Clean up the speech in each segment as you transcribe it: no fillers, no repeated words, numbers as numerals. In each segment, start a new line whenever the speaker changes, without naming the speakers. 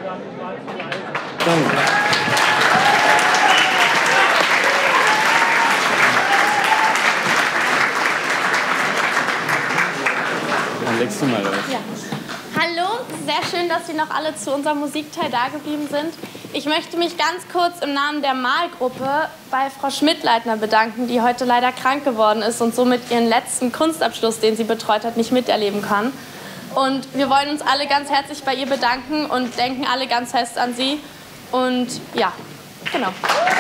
Danke. Dann legst du mal los.
Ja. Hallo, sehr schön, dass Sie noch alle zu unserem Musikteil da geblieben sind. Ich möchte mich ganz kurz im Namen der Malgruppe bei Frau Schmidt-Leitner bedanken, die heute leider krank geworden ist und somit ihren letzten Kunstabschluss, den sie betreut hat, nicht miterleben kann. Und wir wollen uns alle ganz herzlich bei ihr bedanken und denken alle ganz fest an sie. Und ja, genau.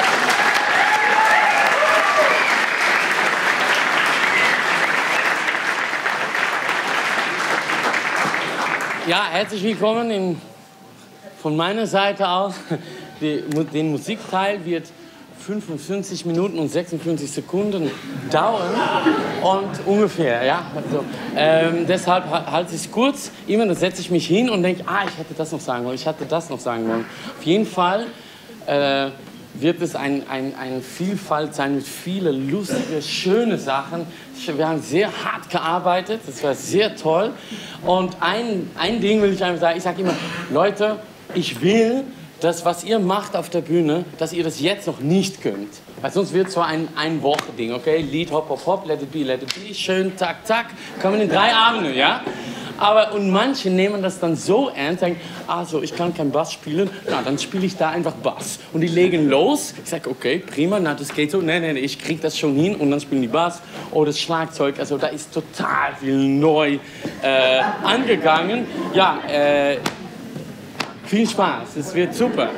Ja, herzlich willkommen von meiner Seite aus. Den Musikteil wird 55 Minuten und 56 Sekunden dauern und ungefähr, ja. Also, deshalb halte ich es kurz. Immer dann setze ich mich hin und denke, ich hätte das noch sagen wollen, ich hätte das noch sagen wollen. Auf jeden Fall wird es eine Vielfalt sein mit vielen lustigen, schönen Sachen. Wir haben sehr hart gearbeitet, das war sehr toll. Und ein Ding will ich einfach sagen, ich sage immer, Leute, ich will, das, was ihr macht auf der Bühne, dass ihr das jetzt noch nicht könnt. Weil sonst wird es so ein Woche-Ding, okay? Lied, Hop, Hop, Hop, let it be, schön, zack, zack. Kommen in 3 Abende, ja? Und manche nehmen das dann so ernst, sagen, also ich kann kein Bass spielen, na, dann spiele ich da einfach Bass. Und die legen los. Ich sage, okay, prima, na, das geht so. Nee, ich krieg das schon hin und dann spielen die Bass oder das Schlagzeug. Also da ist total viel neu angegangen. Ja, viel Spaß, es wird super.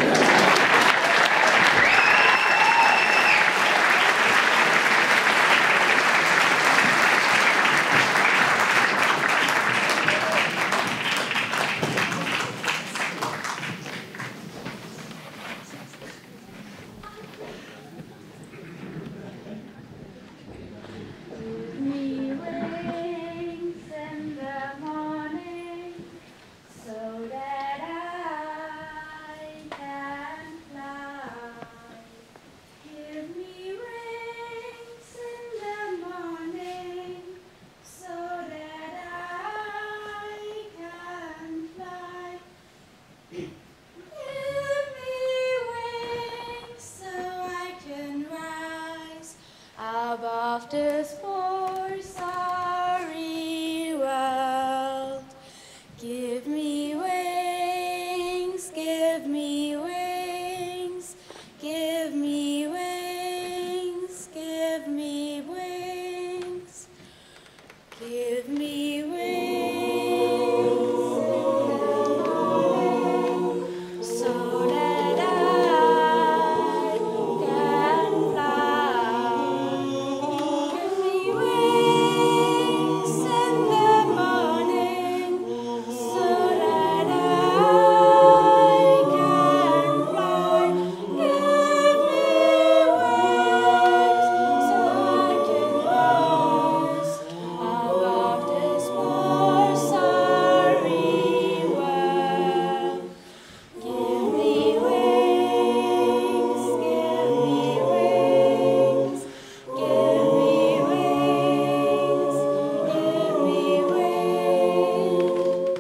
Above this poor sorry world, give me wings, give me wings, give me wings, give me wings, give me wings, so that I can fly. Give me wings in the morning, so that I can fly. Give me wings so I can rise above this poor sorry world. Give me wings, give me wings, give me wings, give me wings.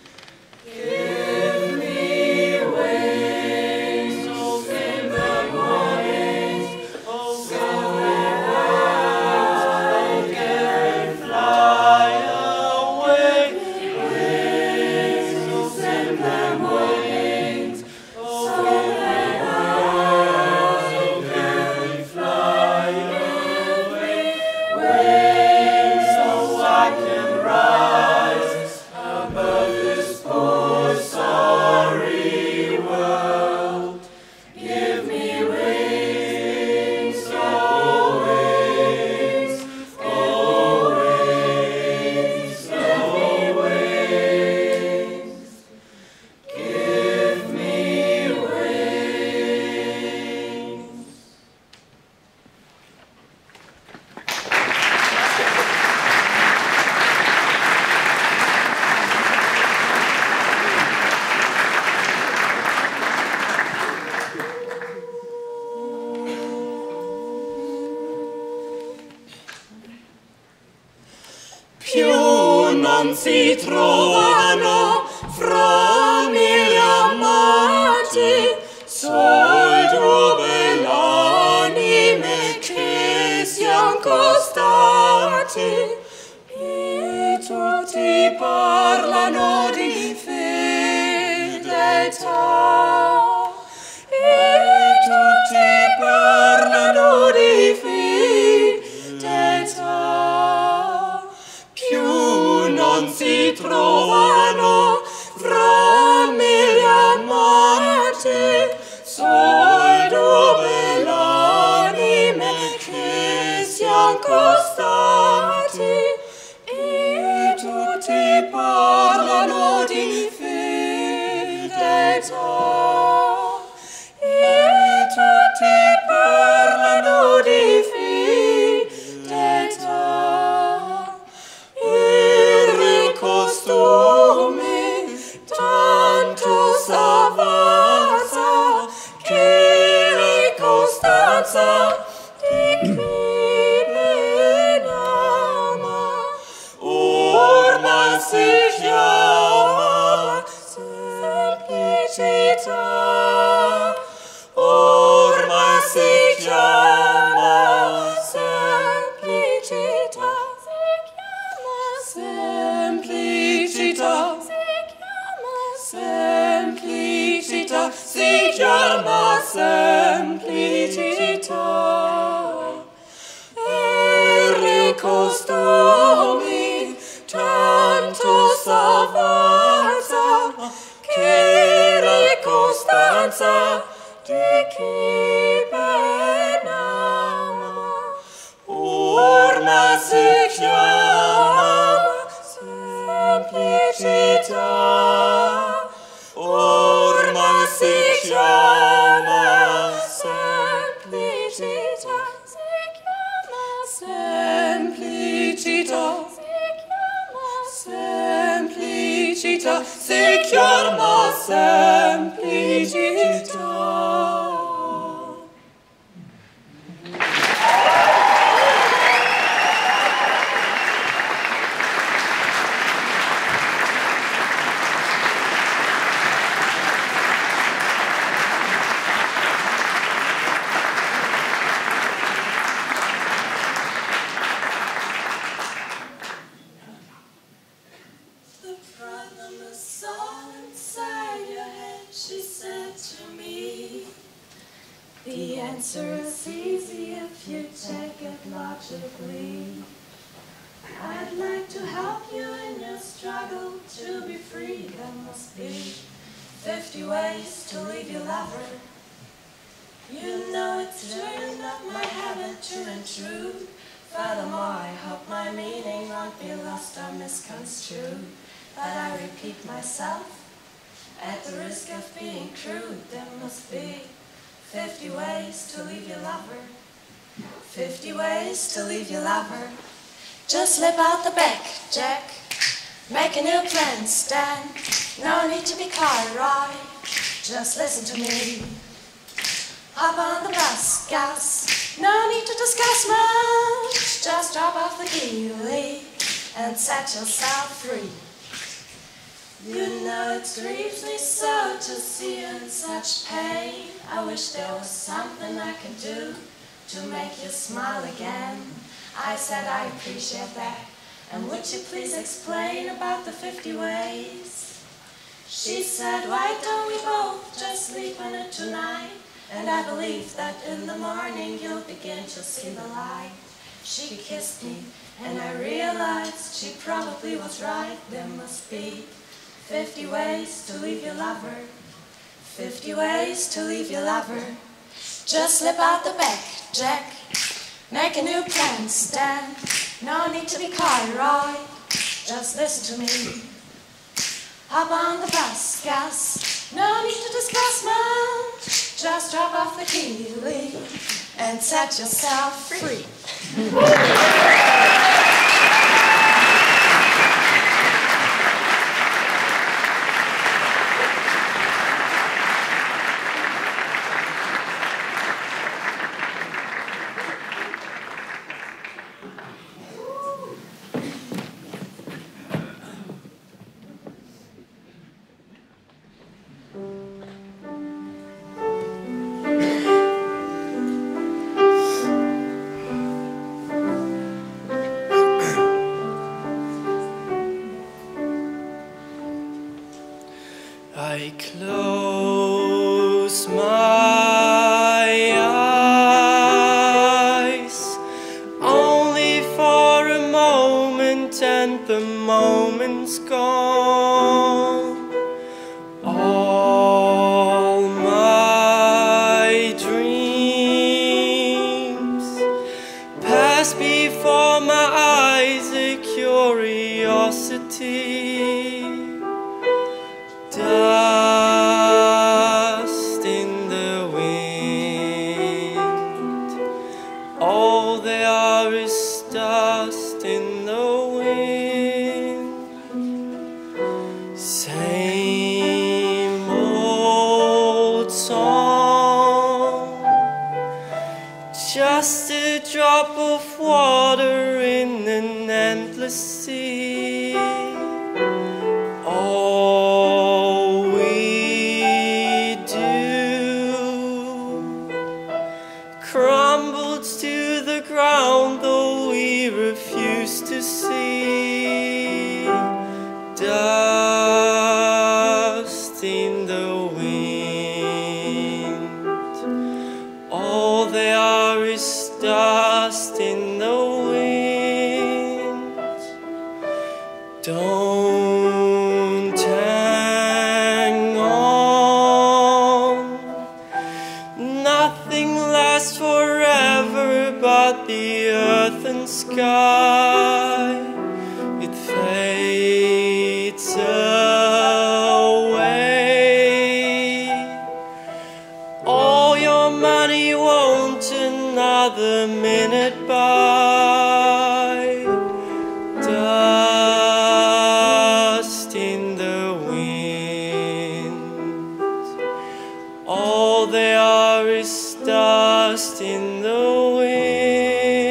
Give me wings in the morning, so that I can fly away. Wings in the morning, so that I can fly away. Wings so I can rise above this poor sorry world. Give me wings, oh wings, oh wings, oh wings. Give me wings.
Più non si trovano fra mille amati.
soldo bell'anime che siam costati, e tutti parlano di fedeltà, e tutti parlano di fedeltà, più non si trovano fra me gli amati, soldo bell'anime che siam costati, e tutti parlano di fedeltà, e tutti parlano di fedeltà. Il costume tanto s'avanza che le costanza di chi ben ama ormai si chiama semplicità, ormai si chiama semplicità, semplicità, semplicità, si chiama semplicità. E i costumi tanto s'avanza che la costanza di chi ben ama ormai si chiama semplicità, ormai si chiama semplicità, semplicità, semplicità, si chiama semplicità.
The problem is all inside your head, she said to me. The answer is easy if you take it logically. I'd like to help you in your struggle to be free. There must be 50 ways to leave your lover. You know it's true, not my habit, true and true. Furthermore, I hope my meaning won't be lost or misconstrued. But I repeat myself, at the risk of being crude, there must be 50 ways to leave your lover. 50 ways to leave your lover. Just slip out the back, Jack. Make a new plan, Stan. No need to be coy, just listen to me. Hop on the bus, Gus. No need to discuss much. Just drop off the key, Lee, and set yourself free. You know it grieves me so to see you in such pain. I wish there was something I could do to make you smile again. I said I appreciate that. And would you please explain about the 50 ways? She said, why don't we both just sleep on it tonight? And I believe that in the morning you'll begin to see the light. She kissed me and I realized she probably was right. There must be 50 ways to leave your lover. 50 ways to leave your lover. Just slip out the back, Jack. Make a new plan, Stan. No need to be coy, Roy. Just listen to me. Hop on the bus, Gus. No need to discuss much. Just drop off the key, Lee, and set yourself free.
I close my eyes only for a moment, and the moment's gone. All my dreams pass before my eyes, a curiosity. Dust in the wind. All they are is dust in the wind. Same old song, just a drop of water in an endless sea. All we do crumbles to the ground, though we refuse to see. Dust in the wind. All they are is dust in the wind. Don't hang on. Nothing lasts forever but the earth and sky. It fades away. All your money won't another minute buy. Dust in the wind. All they are is dust in the wind.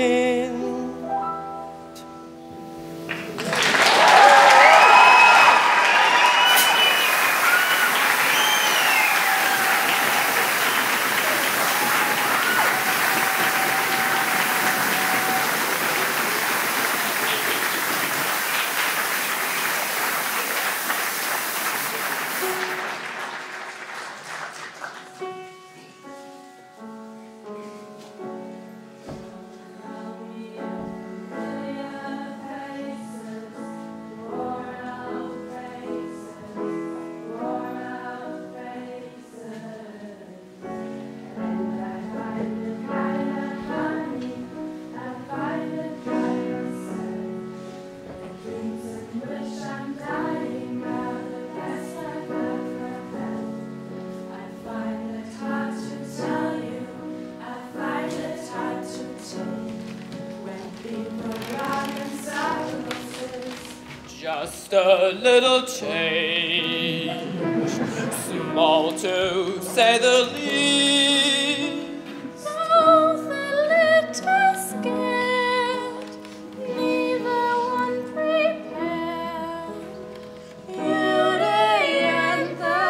Just a little change, small to say the least.
Both a little scared, neither one prepared. Beauty and the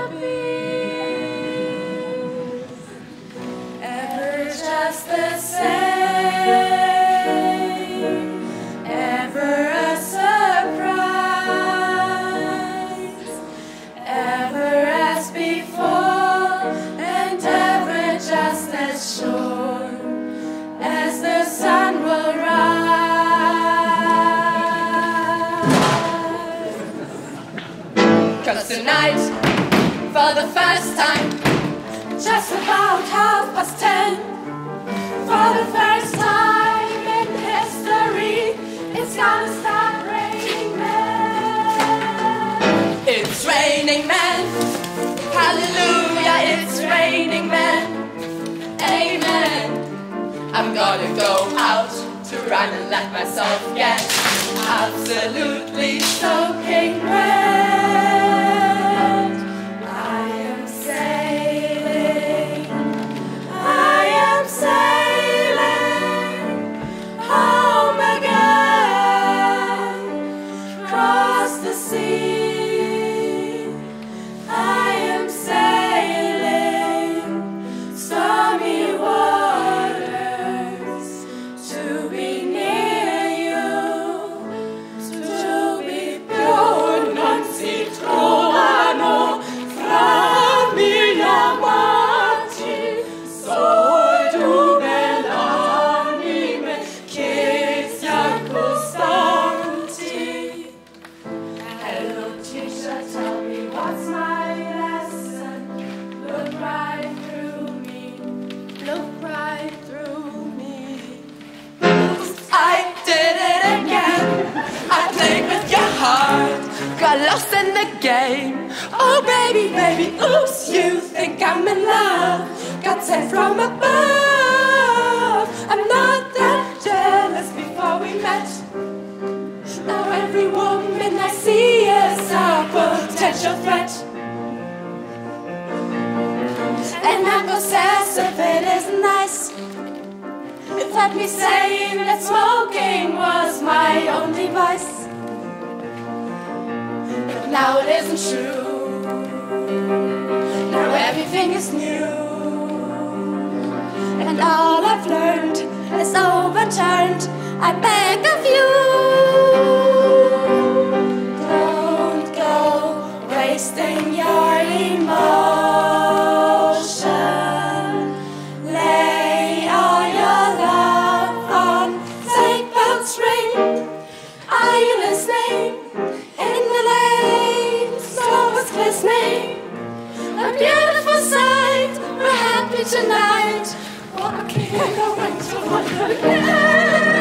Beast, ever just the same, ever a surprise, ever as before, and ever just as sure as the sun will rise. 'Cause tonight, for the first time, just about 10:30, for the first time in history, it's gonna start raining men. It's raining men. Hallelujah, it's raining men. Amen. I'm gonna go out to run and let myself get absolutely soaking wet. I am sailing. I am sailing home again, across the sea. I am sailing stormy waters to be near you, to be pure, non-see.
the game. Oh baby, baby, oops, you think I'm in love. God sent from above. I'm not that jealous before we met. Now every woman I see is a potential threat. And I'm possessive, it isn't nice. It had me saying that smoking was my only vice. But now it isn't true. Now everything is new. And all I've learned is overturned. I beg of you, don't go wasting your emotion. Lay all your love on seatbelt string. Are you listening? In the lane, snow is glistening. A beautiful sight. We're happy tonight. Walking in the winter wonderland.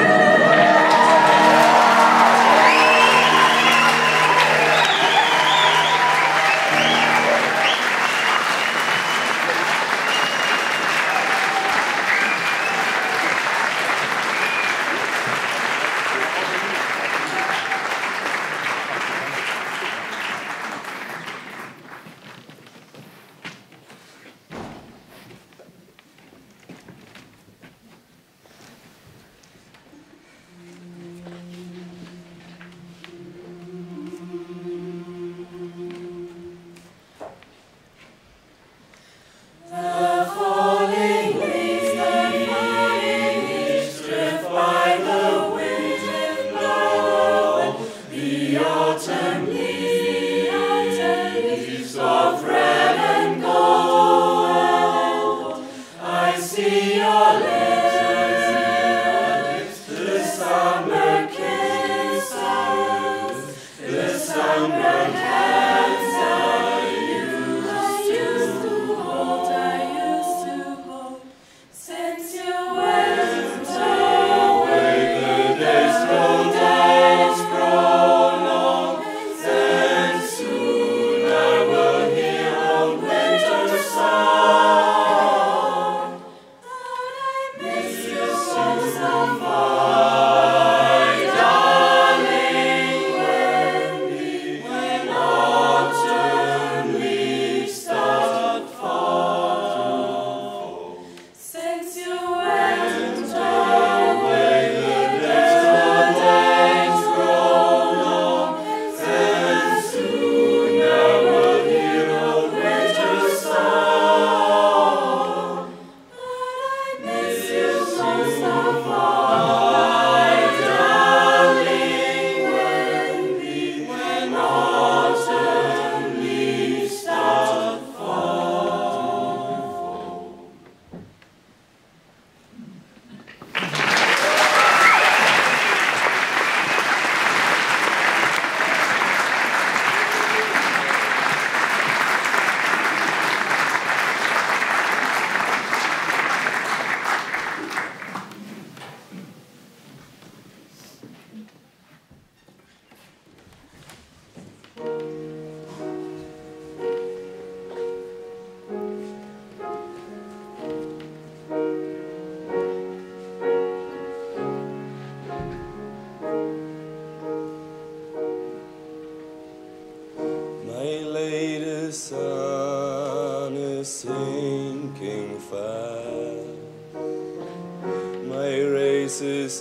Is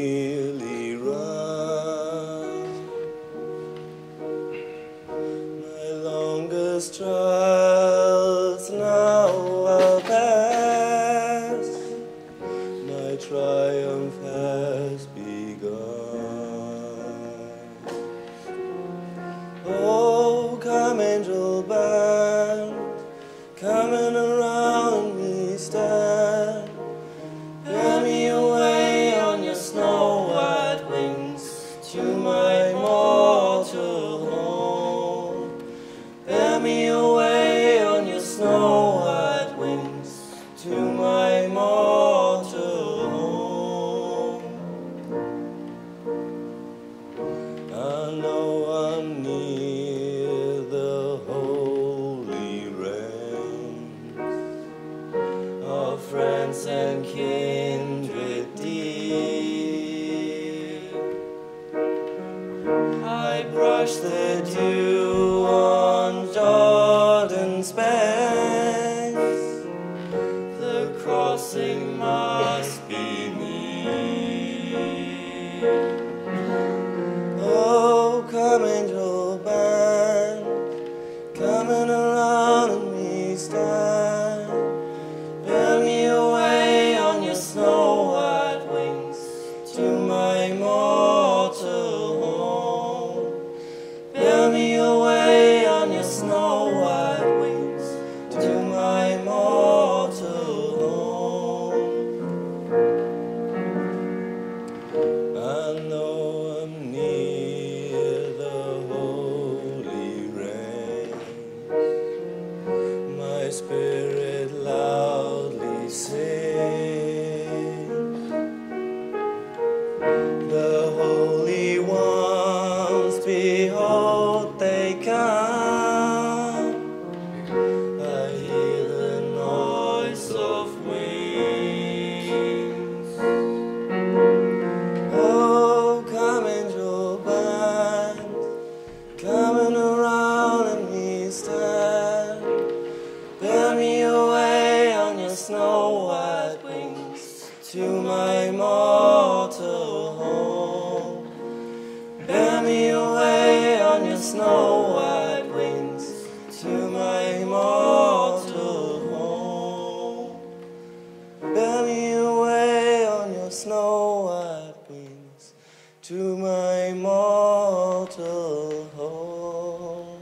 nearly run. My longest trials now are past. My triumph has begun. Oh, come angel band, coming around me stand. Bear me away on your snow-white wings to my mortal home. Bear me away on your snow-white wings to my mortal home. I know I'm near The crossing must be near. Oh, come angel band, coming around and me stand. Bear me away on your snow white wings to my mortal home. Bear me away on your snow white wings to my mortal home. I know I'm near the holy rain. My spirit loudly sings. The holy ones, behold, they come. I hear the noise of wings. Oh, come angel band, coming around and me stand. Bear me away on your snow white wings to my mortal home. Bear me away on your snow white wings to my mortal home. Bear me away on your snow white wings to my mortal home.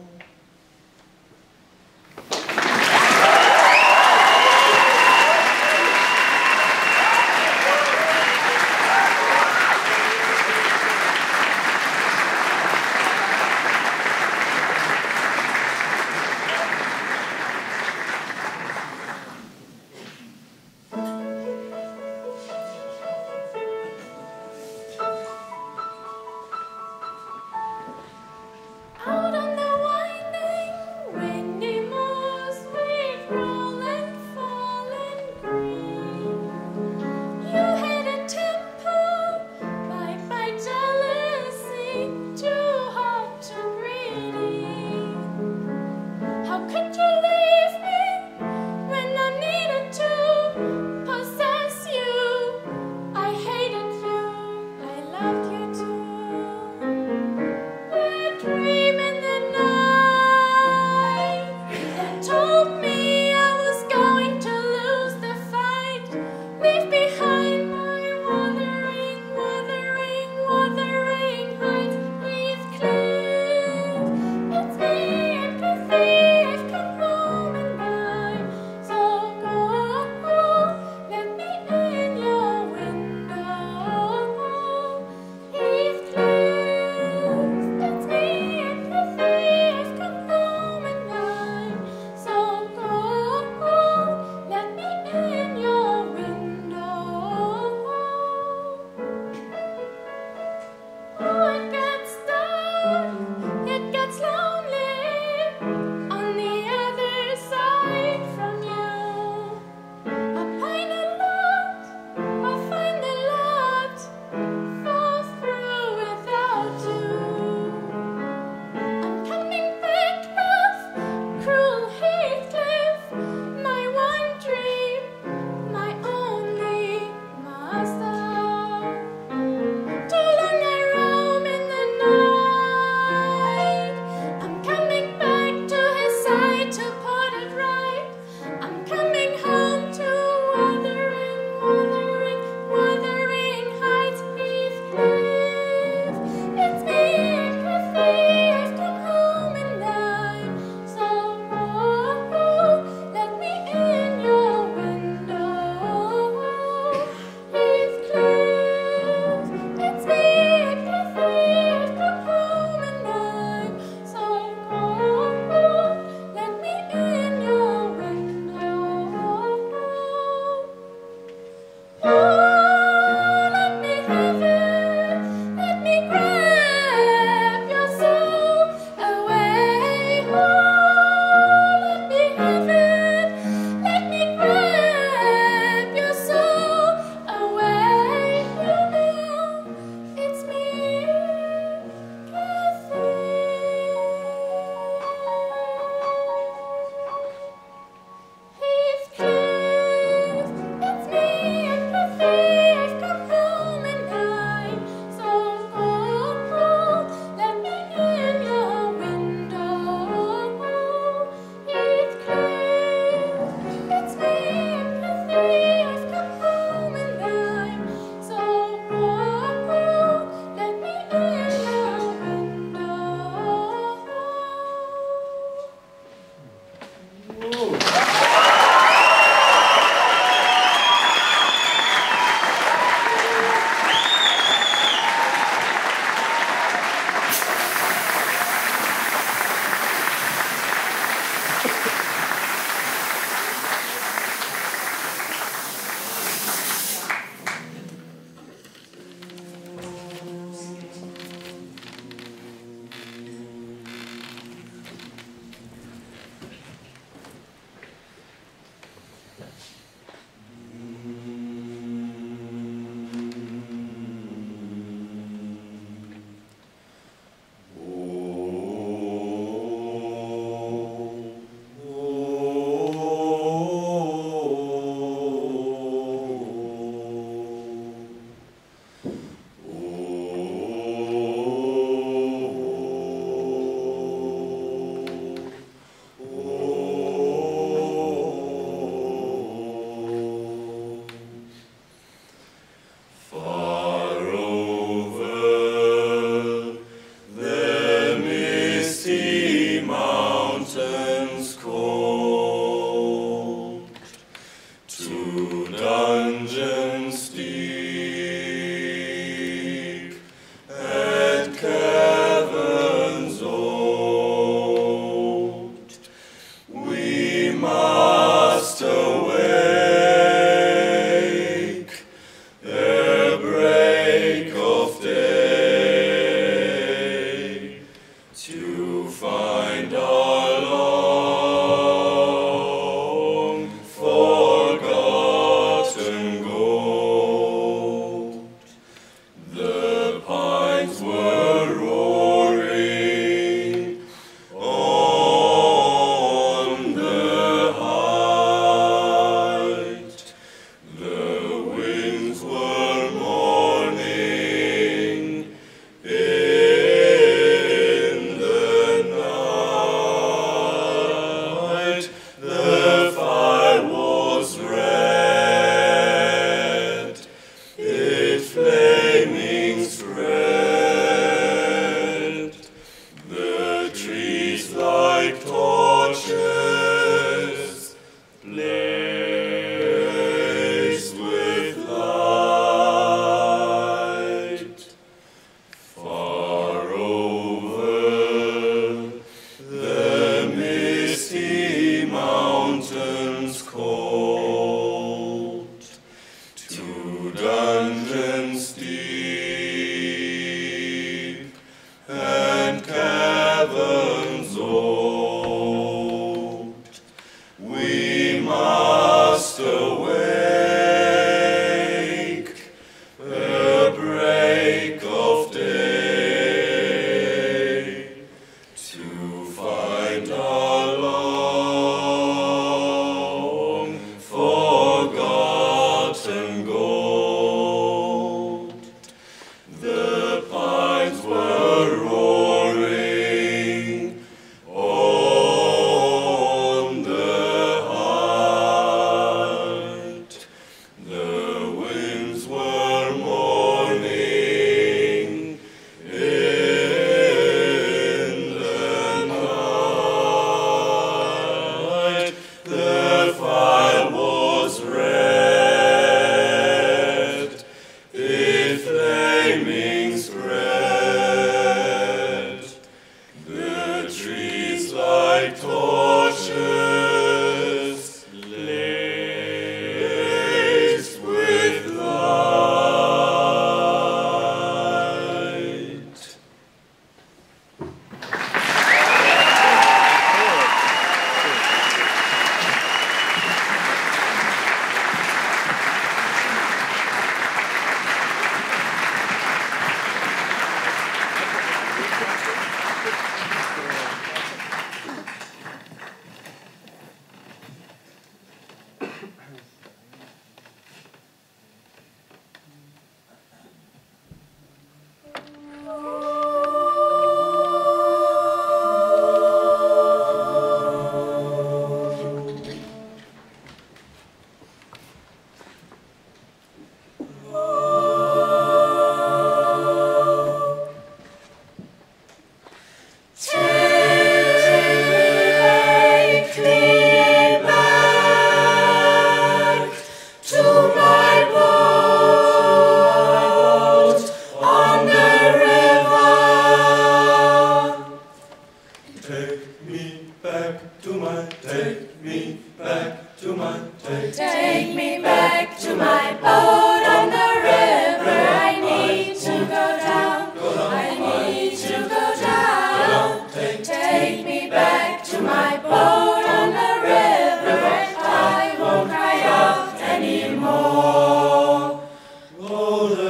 me back to my take.
Take me back to my boat on the river. I need to go down. I need to go down. Take me back to my boat on the river, and I won't cry out anymore.
Oh, the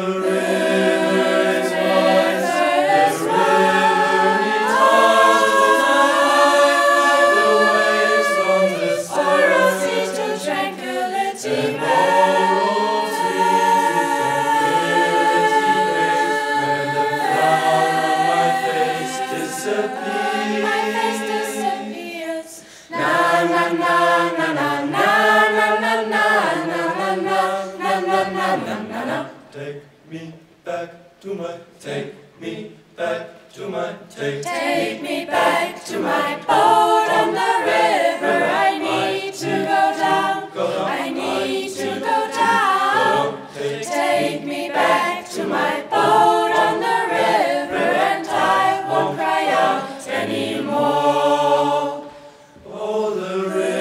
take me back to my, take me back to my,
take me back to my boat on the river. I need to go down. I need to go down. Take me back to my boat on the river, and I won't cry out anymore.
oh, the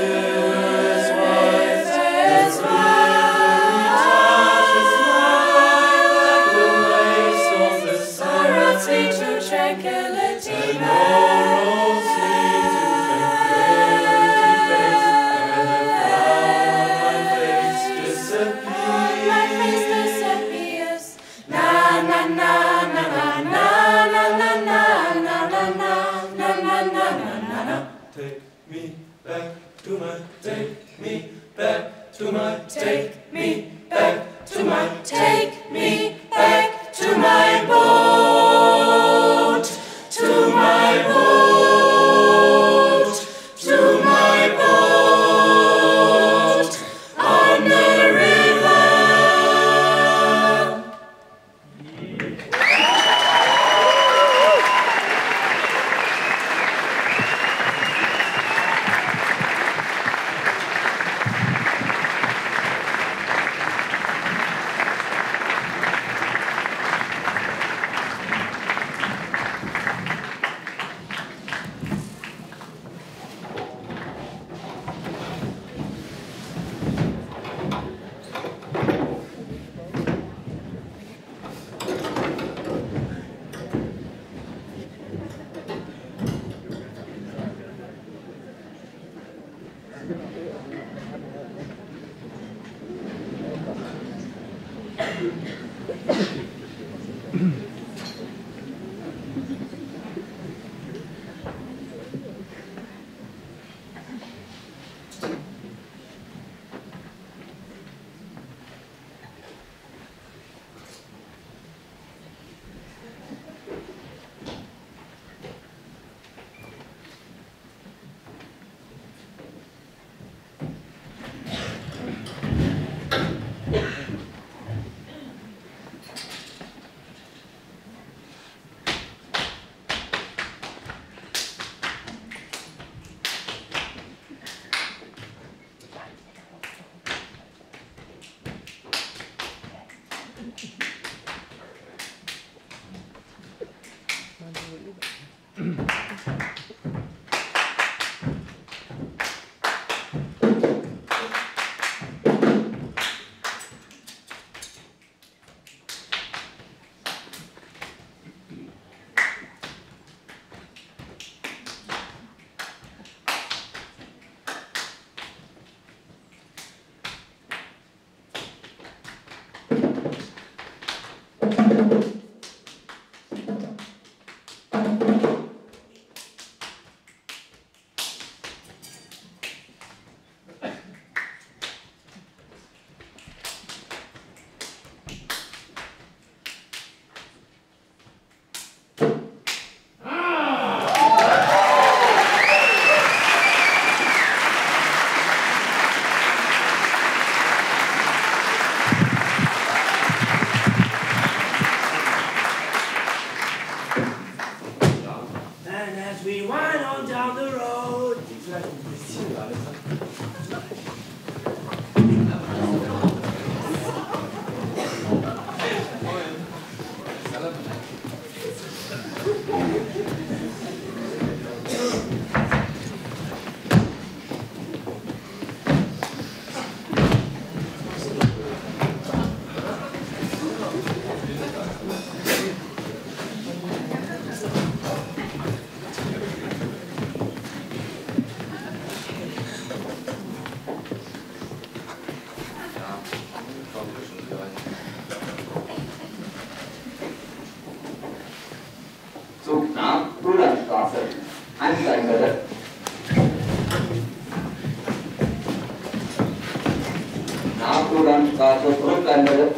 take me back to my, take me back to my, take me back to my,
take me back to my boat, to my boat, to my boat on the river.
Landstraße zurückbleiben würde.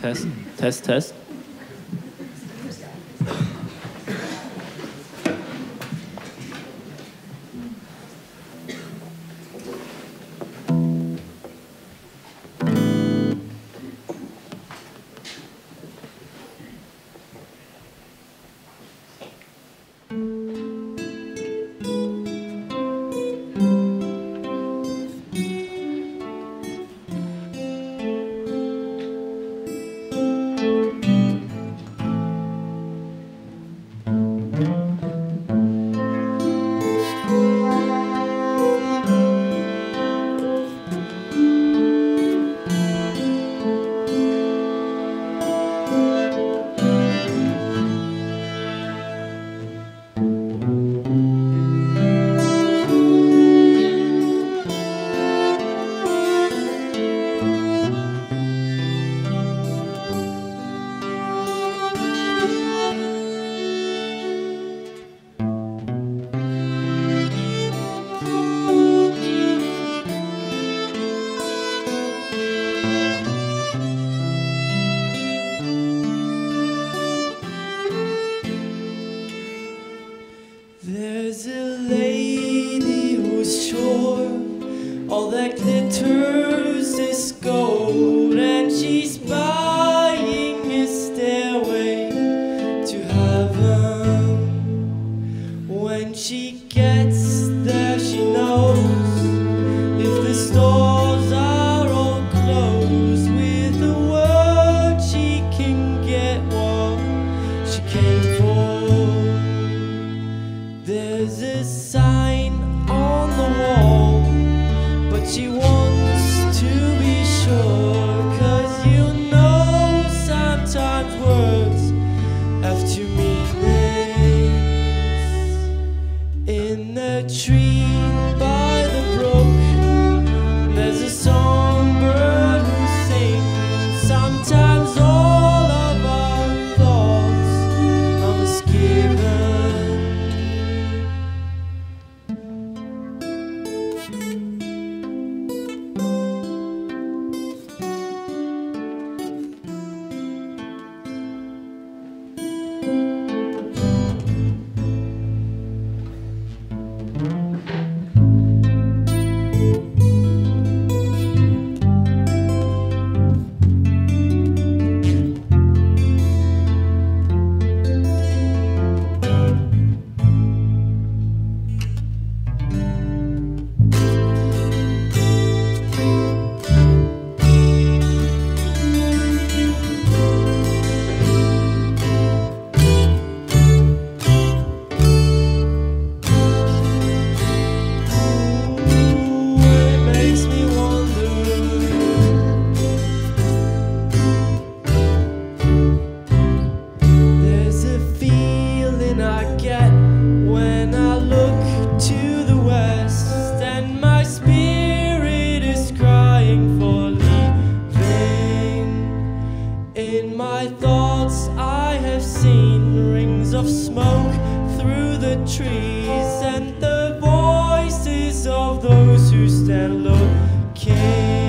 Test, Test, Test.
There's a lady who's sure all that glitters is gold, and she's buying a stairway to heaven. When she gets there, she knows if the stores are all closed, with a word she can get what she came for. There's a sign on the wall, but she wants to be sure, 'cause you know sometimes words have two meanings. In the tree by the brook, there's a songbird who sings. Sometimes all of our thoughts are misgiven. In my thoughts I have seen rings of smoke through the trees, and the voices of those who stand looking.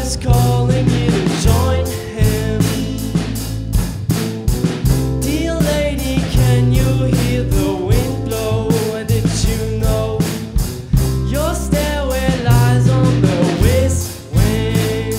is calling you to join him. Dear lady, can you hear the wind blow? Did you know your stairway lies on the west wing?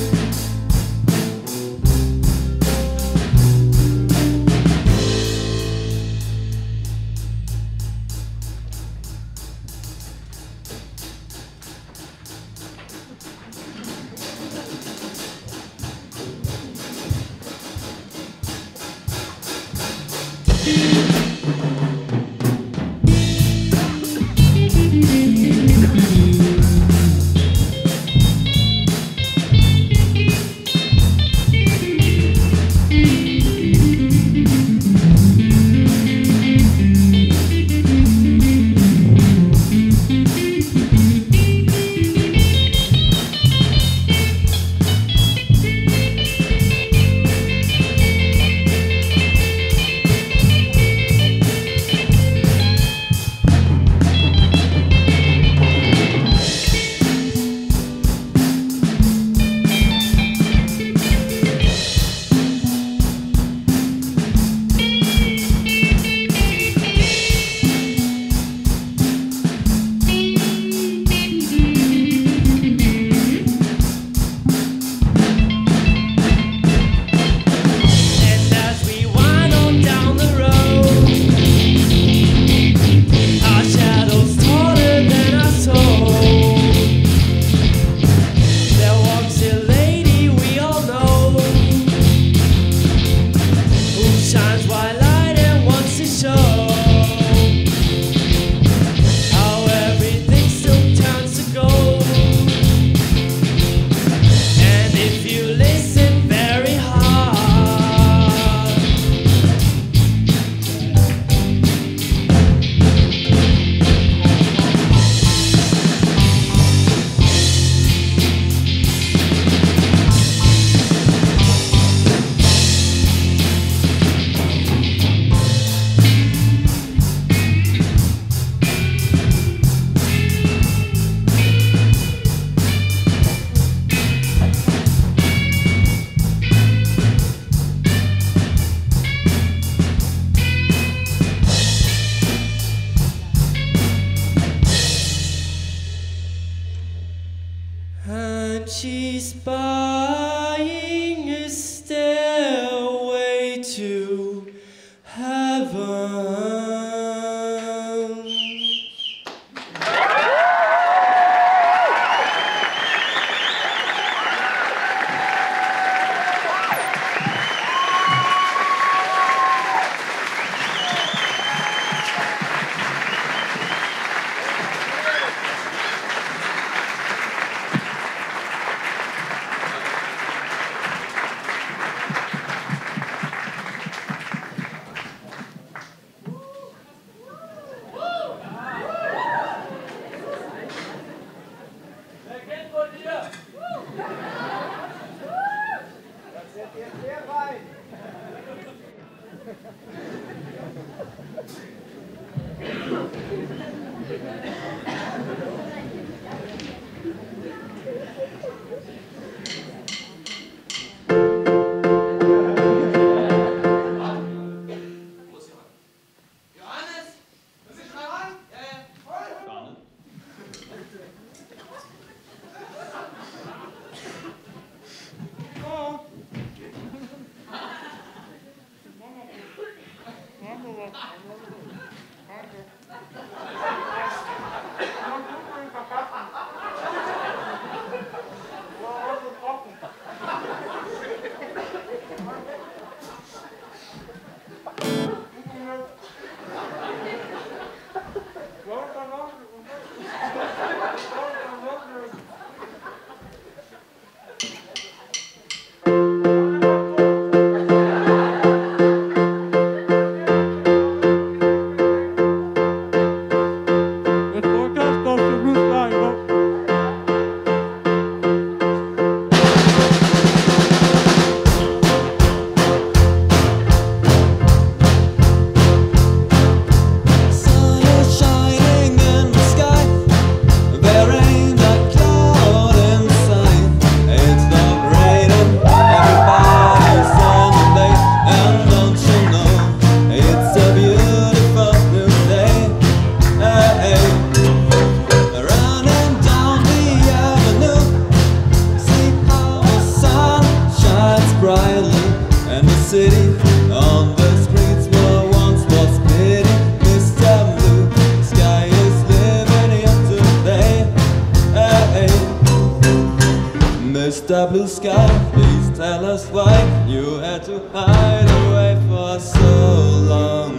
please tell us why you had to hide away for so long.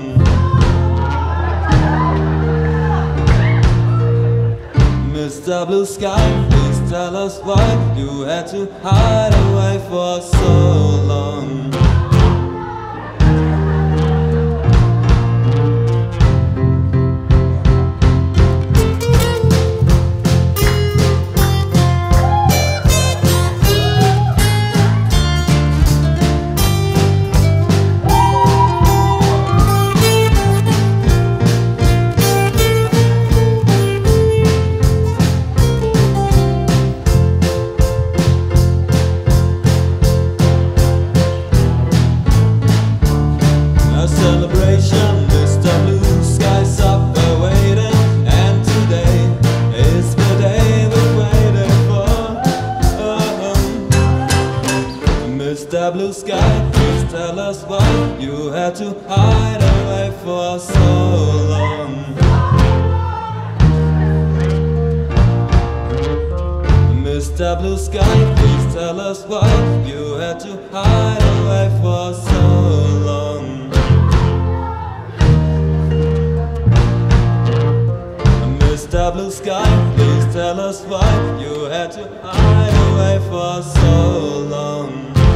Mr. Blue Sky, please tell us why you had to hide away for so long. Mr. Blue Sky, please tell us why you had to hide away for so long. Mr. Blue Sky, please tell us why you had to hide away for so long. Mr. Blue Sky, please tell us why you had to hide away for so long.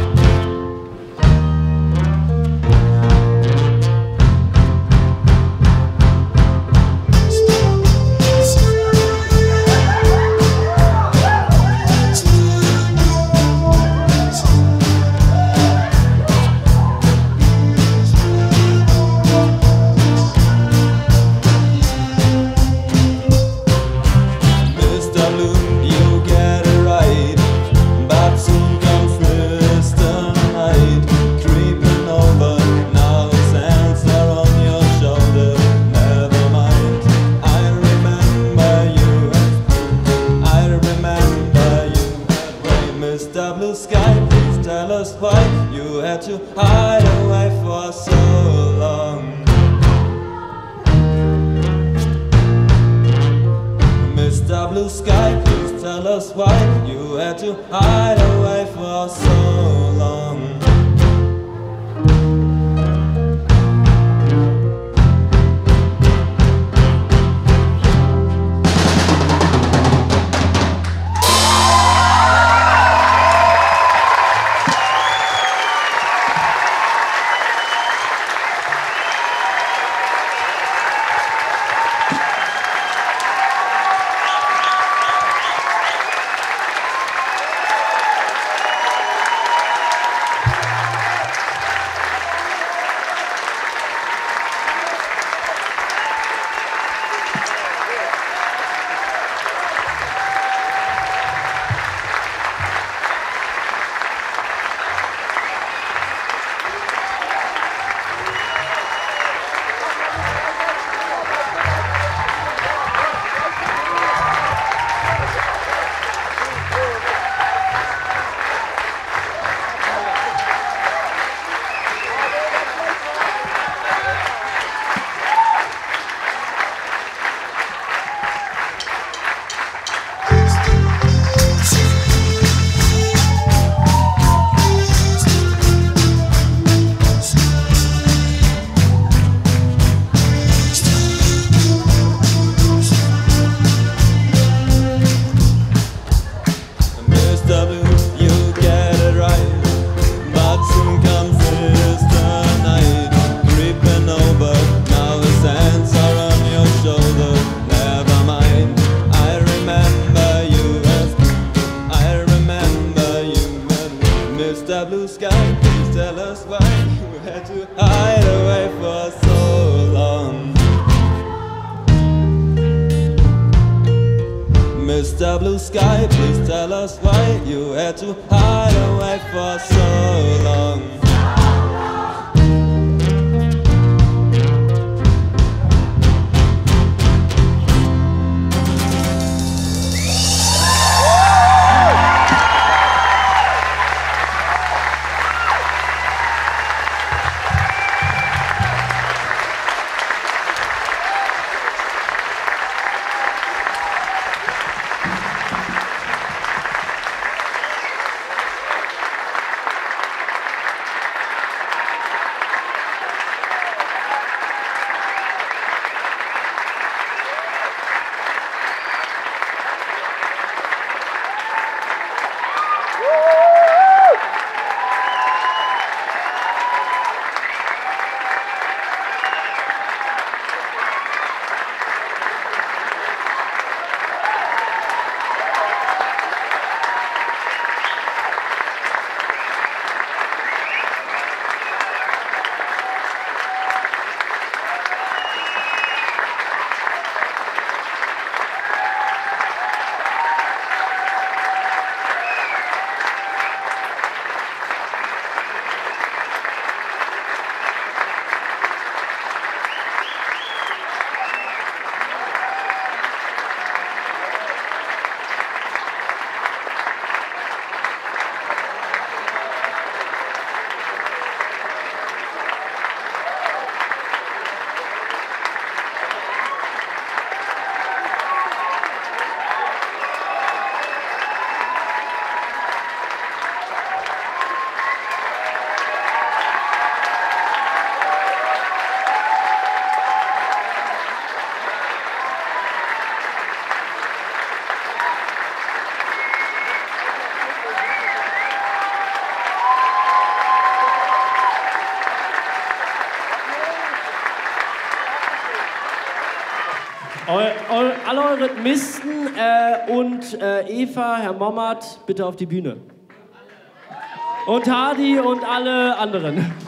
Mr. Blue Sky, please tell us why you had to hide away for so long. Mr. Blue Sky, please tell us why you had to hide away for so long. Mr. Blue Sky, please tell us why you had to hide away for so long. Mr. Blue Sky, please tell us why you had to hide away for so long. Alle eure Rhythmisten und Eva, Herr Mommert, bitte auf die Bühne. Und Hardy und alle anderen.